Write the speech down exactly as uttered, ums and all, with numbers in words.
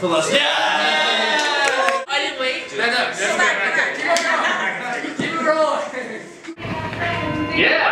So let's. Yeah! I didn't wait. No, no, Go back, go back. Keep it rolling. Yeah!